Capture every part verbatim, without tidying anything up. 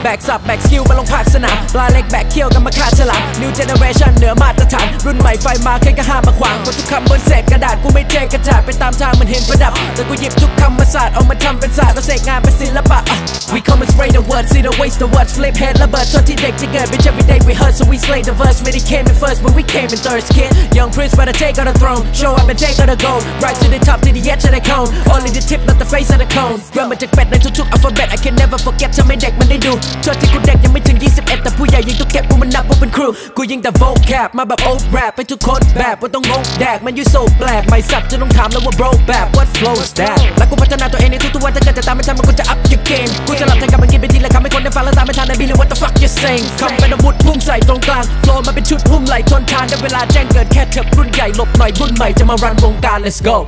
แบกสับแบกสกิลมาลงภาคสนามปลาเล็กแบกเขี้ยวกันมาฆ่าฉลาม New Generation เหนือมาตรฐานรุ่นใหม่ไฟมาใครก็ห้ามมาขวางเพราะทุกคำบนเศษกระดาษกูไม่เทกระจาดไปตามทางมันเห็นประดับแต่กูหยิบทุกคำมาศาสตร์เอามาทำเป็นศาสตร์แล้วเสกงานเป็นศิลปะ We come and spray the words see the waste the words flip head ระเบิดโทษที่เด็กจะเกิด Bitch every day we hurt so we slay the verse ไม่ได้ came in first but we came in third kid Young Prince better take on the throne show up and take on the gold right to the top to the edge of the cone only the tip not the face of the cone เริ่มมาจากเป็ดในทุกๆ alphabet I can never forget ทำให้เด็กมันได้ดูโทษที่กูเด็กยังไม่ถึงยี่สิบเอ็ดแต่ผู้ใหญ่ยิงตุ๊กแกกูมันนับว่าเป็นครูกูยิงแต่ vocab มาแบบ old rap ไปทุกคนแบบว่าต้องงงแดกมันอยู่โซ่แปลกไม่สับจะต้องถามแล้วว่า bro แบบ what flow is that และกูพัฒนาตัวเองในทุกๆวันถ้าเกิดจะตามไม่ทันมันกูจะ up your game กูจะหลับแทนกับมันกินไปทีละคำให้คนได้ฟังแล้วตามไม่ทันได้บิลลี่ what the fuck you saying คำเป็นอาวุธพุ่งใส่ตรงกลางโฟล์มาเป็นชุดหุ้มไหลทนทานได้เวลาแจ้งเกิดแค่เถิบรุ่นใหญ่หลบหน่อยรุ่นใหม่จะมารันวงการ let's go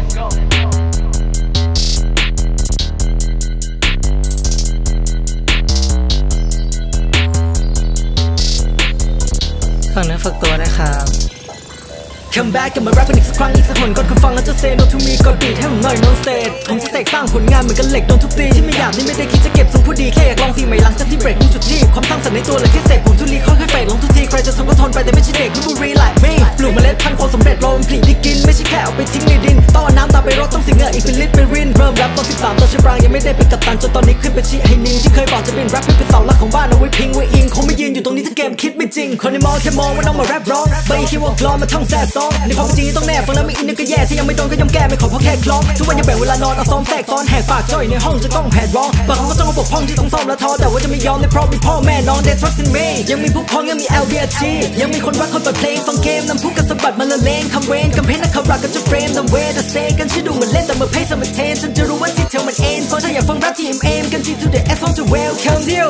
ฝากเนื้อฝากตัวนะครับ Come back กลับมาแรปกันอีกสักครั้งอีกสักคนก่อนคุณฟังแล้วจะ say no to me กดบีทให้ผมหน่อย no stage ผมจะเสกสร้างผลงานเหมือนกันเหล็กโดนทุบตีที่ไม่อยากนี่ไม่ได้คิดจะเก็บทรงผู้ดีแค่อยากลองสีใหม่หลังจากที่เบรกมุ่งจุดที่ความสร้างสรรค์ในตัวเลยแค่เสกผมทุลีค่อยๆเฟดลงทุกทีใครจะทนก็ทนไปแต่ไม่ใช่เด็กรุ่นบุรี like me ปลูกเมล็ดพันธุ์ความสำเร็จรอมันผลิได้กินไม่ใช่แค่เอาไปทิ้งในดินต้องเอาน้ำตาไปรดต้องสิ่งเหงื่ออีกเป็นลิตรเป็นรินเริ่มแรปตอนสิบสามตอนเชฟรังยังไม่ได้เป็นกัปตันจนตอนนี้ขึ้นเป็นชีไฮนิงที่เคยบอกจะเป็นแรปให้เป็นเสาหลักของบ้านเอาไว้พิงไว้อิงคงไม่ยืนอยู่ตรงนี้ถ้าเกมคิดไม่จริงคนในมอแค่มองว่าน้องมาแรปร้องไม่คิดว่ากลอนมาท่องแซ่ซ้องในความจริงต้องแน่ฟังแล้วไม่อินก็แย่ที่ยังไม่โดนก็ย่อมแก้ไม่ขอเพราะแค่คล้องทุกวันยังแบ่งเวลานอนเอาซ้อมแทรกซ้อนแหกปากจ้อยในห้องจะต้องแผดร้องบางครั้งก็ต้องมาบกพร่องที่ต้องซ่อมและท้อแต่ว่าจะไม่ยอมในเพราะมีพ่อแม่น้อง they trust in me ยังมีผู้พ้องยังมี แอล บี อาร์ ที ยังมีคนรักคนเปิดเพลงฟังเกมนำผู้กันสะบัดมาละเลงคำเวนคำเพลงนักขับรักกันจะเฟรมนำเวทเซกันฉันดูเหมือนเล่นแต่เมื่อเพย์สมัยเทนฉันจะรู้ว่าที่เธอมันเอ็นเพราะถ้าอยากฟังรักที่เอ็มเอ็มกัน G to the S on to welcome you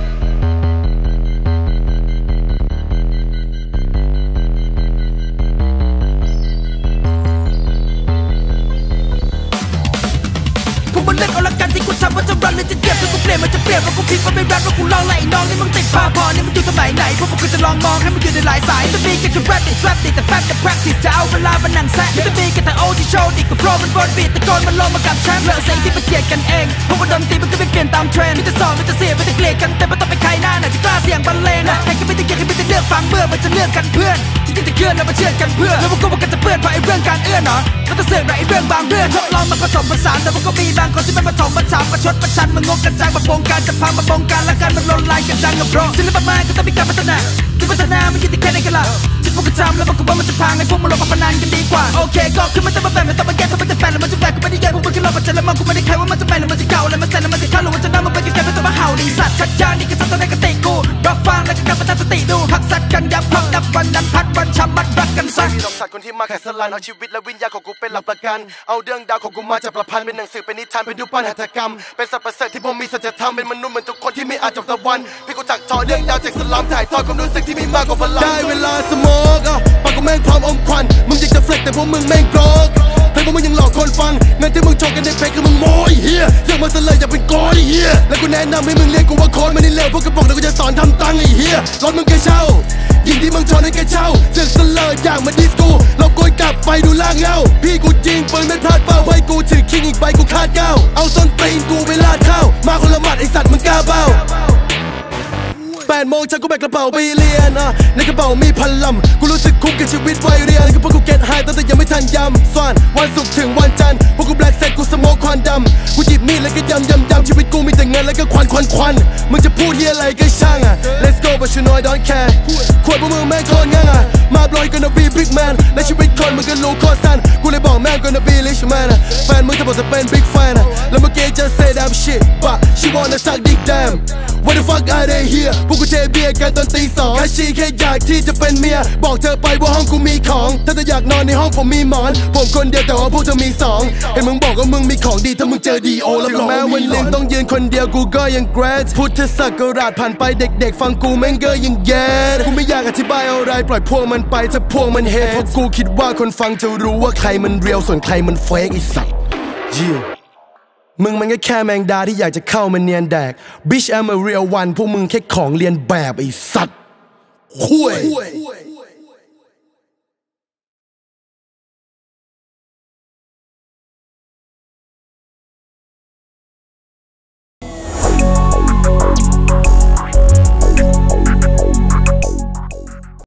มันเล่นเอาละกันที่กูทำว่าจะรันเลยจะเก็บถ้ากูเปลี่ยนมันจะเปลี่ยนว่ากูคิดว่าไม่รันว่ากูลองไล่น้องนี่มึงติดพาพอนี่มันอยู่สมัยไหนพวกกูจะลองมองให้มันอยู่ในหลายสายจะมีแค่คือแรปติดแรปติดแต่แป๊บแต่ practice จะเอาเวลามานั่งแซะจะมีแค่แต่โอที่โชว์ดิกับโปรมันบนบีทตะโกนมันลงมากับแชมป์เลิกเสียงที่มันเกลียดกันเองเพราะว่าดนตรีมันก็ไม่เปลี่ยนตามเทรนด์มีแต่สอนมีแต่เสียมีแต่เกลียดกันแต่ไม่ต้องไปใครหน้าไหนจะกล้าเสียงบรรเลงนะใครก็ไม่ได้เกลียดใครไม่ได้เลือกฟังเมื่อมันจะเลือกกันเพื่อนที่จะเคลื่อนแล้วมาเชื่อกันเพื่อแล้วพวกกูมันก็จะเปื้อนเพราะไอ้เรื่องการเอื้อนเนาะมันจะเสื่อมไอ้เรื่องบางเรื่องทดลองมาผสมผสานแต่มันก็มีบางคนที่ไม่ผสมผสานประชดประชันมันงงกระจายมาบงการจะพังมาบงการและการมันลนลายกันจังกับโปรศิลปะมันก็ต้องมีการพัฒนาที่พัฒนามันยึดติดแค่ในกันละที่พวกกูทำแล้วมันก็ว่ามันจะพังให้พวกมันลงมาพนันกันดีกว่าโอเคก็คือมันจะมาแบ่งมันต้องมาแก้ถ้ามันจะแบ่งแล้วมันจะแบ่งกูไม่ได้แย่พวกมึงแค่รอปัจจัยแล้วมันกูไม่ได้แค่ว่ามันจะแบ่งแล้วมันจะเก่าแล้วมันแซนแล้วมันจะเข้าหรือว่าจะนั่งมันไปกันแค่ไม่ต้องมาเห่าดีสัตว์ชัดจานนี่ก็สัตว์ในกติกูรับฟังแล้วก็กลับมาตั้งสติดูพักสัตว์กันยับพักดับวันนั้นพัดวันช้ำบัดรักกันสักดอกสัตว์คนที่มาแข่สลันเอาชีวิตและวิญญาณของกูเป็นหลักประกันเอาเรื่องดาวของกูมาจากประพันธ์เป็นหนังสือเป็นนิทานเป็นดูปหัตถกรรมเป็นสัตว์ประเสริฐที่ผมมีสัจธรรมเป็นมนุษย์เหมือนทุกคนที่ไม่อาจจบตะวันพี่กูจักทอเรื่องยาวจากสลามถ่ายทอดความรู้สึกที่มีมากกว่าพลังได้เวลาสโมกอ่ะปากกูแม่งพร้อมอมควันมึงอยากจะเฟล็กแต่พวกมึงแม่งโกรกเพลงพวกมึงยังหลอกคนฟังเงินที่มึงโชว์กันในเพลงคือมึงโม้ยเฮียเรื่องมาเสลยอย่าเป็นโกยเฮียและกูแนะนำให้มึงเรียนกูว่าโค้ดมันนี่เลวพวกกระบอกเดี๋ยวกูจะสอนทำตังค์ไอ้เฮียรถมึงแกเช่ายิงที่มึงชนให้แกเช่าเสือกเสลยอย่างมาดิสกูเราโกยกลับไปดูล่างเงาพี่กูจริงปืนไม่พลาดเป้าไว้กูถือคิงอีกใบกูคาดเก้าเอาส้นตีนกูไปลาดเข้ามาคนละหมัดไอสัตว์มึงกล้าเบ้าแปดโมงฉันกูแบกกระเป๋าไปเรียนอ่ะในกระเป๋ามีพันลำกูรู้สึกคุ้มกับชีวิตวัยเรียนคือพวกกูเก็ตไฮตั้งแต่ยังไม่ทันยำส่วนวันศุกร์ถึงวันจันทร์พวกกูแบล็คเซ็ตกูสโมกควันดำกูหยิบมีดแล้วก็ยำยำยำชีวิตกูมีแต่เงินแล้วก็ควันควันควันมึงจะพูดเฮียอะไรก็ช่างอ่ะ let's go but you know I don't care ขวดพวกมึงแม่งโคตรง่ายอ่ะมาบลอย gonna be big man และชีวิตคนมึงก็รู้โคตรสั้นกูเลยบอกแม่ง gonna be rich man อ่ะแฟนมึงจะบอกจะเป็น big fan อ่ะแล้วเมื่อกี้ just say damn shit but she wanna suck dick damn what the fuck are they here พวกกูเทเบียร์กันตอนตีสองแค่ชีแค่อยากที่จะเป็นเมียบอกเธอไปว่าห้องกูมีของถ้าเธออยากนอนในห้องผมมีหมอนผมคนเดียวแต่ว่าพวกเธอมีสองเห็นมึงบอกว่ามึงมีของดีถ้ามึงเจอดีโอแล้วแม้วันหนึ่งต้องยืนคนเดียวกูก็ยังแกรดพุทธศักราชผ่านไปเด็กๆฟังกูแม่งก็ยังแย่กูไม่อยากอธิบายอะไรปล่อยพวกมันไปถ้าพวกมันเฮดเพราะกูคิดว่าคนฟังจะรู้ว่าใครมันเรียวส่วนใครมันเฟกไอ้สัตว์ยี่มึงมันก็แค่แมงดาที่อยากจะเข้ามาเนียนแดก Bitch I'm a real one พวกมึงแค่ของเรียนแบบไอ้สัตว์ห่วย